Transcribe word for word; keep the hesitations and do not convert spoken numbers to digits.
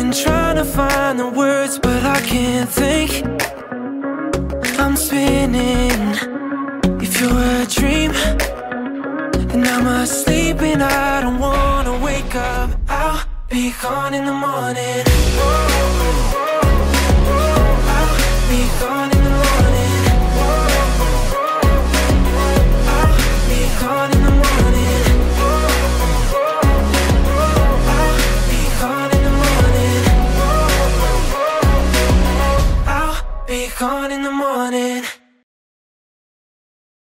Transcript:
been trying to find the words, but I can't think. I'm spinning. If you're a dream, then I'm asleep and I don't wanna wake up. I'll be gone in the morning. I'll be gone.